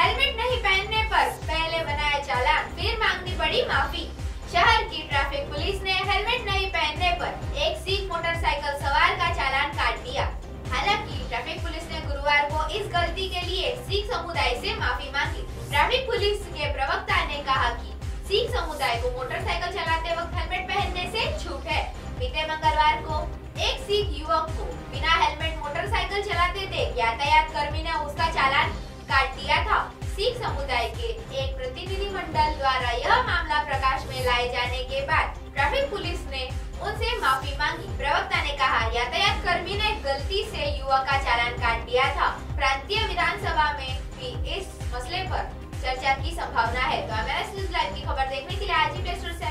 Helmet नहीं पहनने पर पहले बनाया चालान, फिर मांगनी पड़ी माफी। शहर की ट्रैफिक पुलिस ने हेलमेट नहीं पहनने पर एक सिख मोटरसाइकिल सवार का चालान काट दिया। हालांकि ट्रैफिक पुलिस ने गुरुवार को इस गलती के लिए सिख समुदाय से माफी मांगी। ट्रैफिक पुलिस के प्रवक्ता ने कहा कि सिख समुदाय को मोटरसाइकिल चलाते वक्त हेलमेट पहनने से छूट है। बीते मंगलवार को एक सिख युवक को बिना हेलमेट मोटरसाइकिल चलाते देख यातायात कर्मी ने उसका चालान काट दिया था। सिख समुदाय के एक प्रतिनिधि मंडल द्वारा यह मामला प्रकाश में लाए जाने के बाद ट्रैफिक पुलिस ने उनसे माफी मांगी। प्रवक्ता ने कहा, यातायात कर्मी ने गलती से युवक का चालान काट दिया था। प्रांतीय विधानसभा में भी इस मसले पर चर्चा की संभावना है। तो एमआरएस न्यूज़ लाइव की खबर देखने के लिए आज ही प्ले स्टोर से